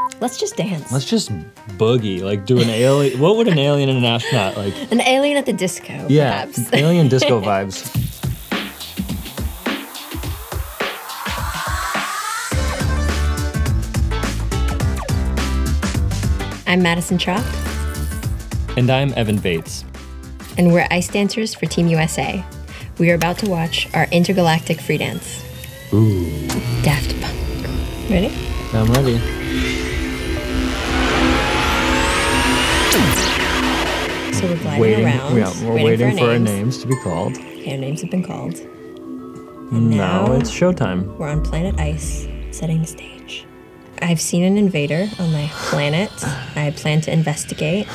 Let's just dance. Let's just boogie, like do an alien. What would an alien and an astronaut like? An alien at the disco, Yeah, perhaps. alien disco vibes. I'm Madison Chock. And I'm Evan Bates. And we're ice dancers for Team USA. We are about to watch our intergalactic free dance. Ooh. Daft Punk. Ready? I'm ready. So we're gliding around. Yeah, we're waiting for our names to be called. Okay, our names have been called. And now it's showtime. We're on planet Ice, setting the stage. I've seen an invader on my planet. I plan to investigate.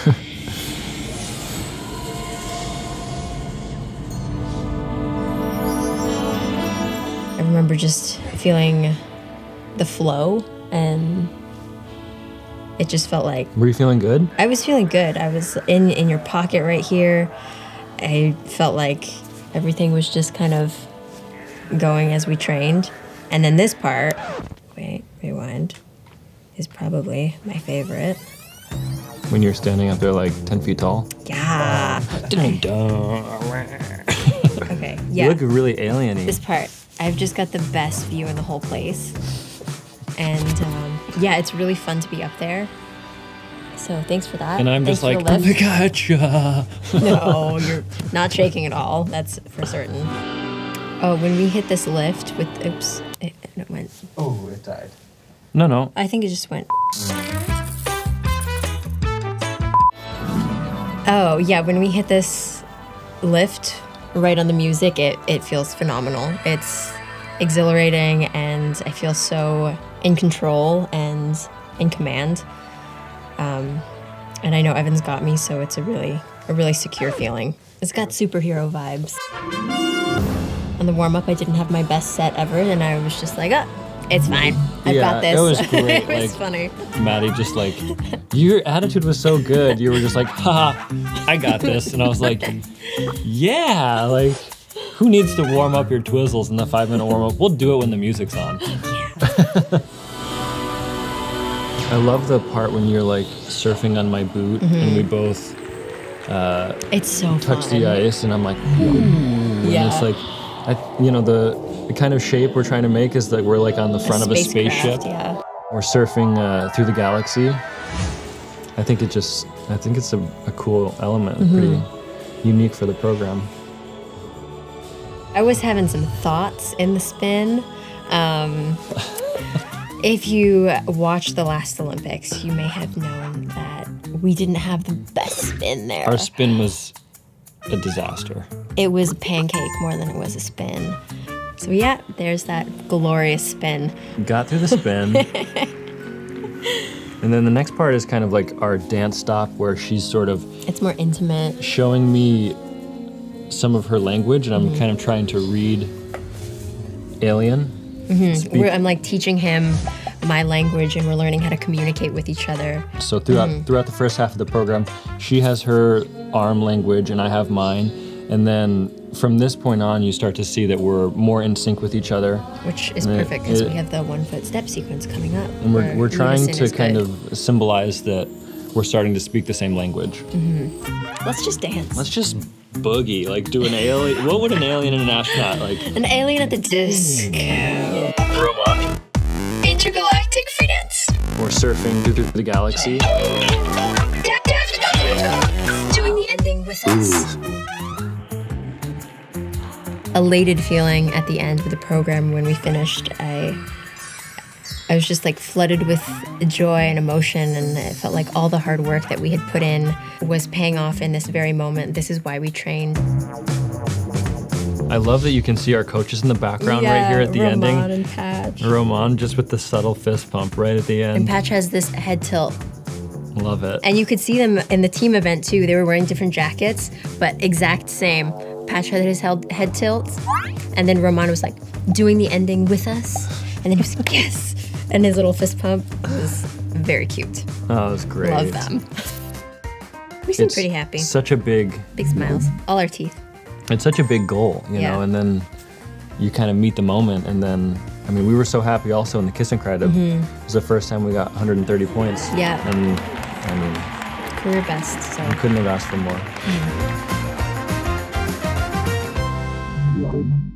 I remember just feeling the flow, and it just felt like... Were you feeling good? I was feeling good. I was in your pocket right here. I felt like everything was just kind of going as we trained. And then this part, wait, rewind, is probably my favorite. When you're standing up there like 10 feet tall? Yeah. Okay, yeah. You look really alien-y. This part, I've just got the best view in the whole place. And yeah, it's really fun to be up there. So thanks for that. And I'm thanks just like, for the lift. gotcha. No, you're not shaking at all. That's for certain. Oh, when we hit this lift with, oops, it went. Oh, it died. No. I think it just went. Oh, yeah, when we hit this lift right on the music, it feels phenomenal. It's exhilarating, and I feel so in control and in command. And I know Evan's got me, so it's a really secure feeling. It's got superhero vibes. On the warm-up, I didn't have my best set ever, and I was just like, it's fine. I've got this. It was great. It was funny. Maddie just like, your attitude was so good. You were just like, haha, I got this. And I was like, yeah, like, who needs to warm up your twizzles in the 5-minute warm-up? We'll do it when the music's on. Yeah. I love the part when you're like surfing on my boot and we both It's so touch fun. the ice, and I'm like, ooh. Yeah. And it's like, the kind of shape we're trying to make is that we're like on the front of a spaceship. Yeah. We're surfing through the galaxy. I think it's a cool element, pretty unique for the program. I was having some thoughts in the spin. If you watched the last Olympics, you may have known that we didn't have the best spin there. Our spin was a disaster. It was a pancake more than it was a spin. So yeah, there's that glorious spin. Got through the spin. And then the next part is kind of like our dance stop, where she's sort of... It's more intimate. Showing me some of her language, and I'm kind of trying to read alien. I'm like teaching him my language, and we're learning how to communicate with each other. So throughout the first half of the program, she has her arm language and I have mine. And then from this point on, you start to see that we're more in sync with each other. Which is perfect, because we have the 1-foot step sequence coming up. And we're trying to kind of symbolize that we're starting to speak the same language. Let's just dance. Let's just boogie, like do an alien. What would an alien and an astronaut like? An alien at the disco. Intergalactic free dance. We're surfing through the galaxy. Doing the ending with us. Elated feeling at the end of the program when we finished. I was just like flooded with joy and emotion, and it felt like all the hard work that we had put in was paying off in this very moment. This is why we trained. I love that you can see our coaches in the background right here at the ending. Roman and Patch. Roman just with the subtle fist pump right at the end. And Patch has this head tilt. Love it. And you could see them in the team event too. They were wearing different jackets, but exact same. Patch had his head tilt, and then Roman was like doing the ending with us, and then he was like, yes, and his little fist pump was very cute. Oh, it was great. Love them. We seem pretty happy. Such a big smiles, all our teeth. It's such a big goal, you know, and then you kind of meet the moment, and then I mean, we were so happy also in the kiss and cry. It was the first time we got 130 points. Yeah. And I mean, career best. So we couldn't have asked for more.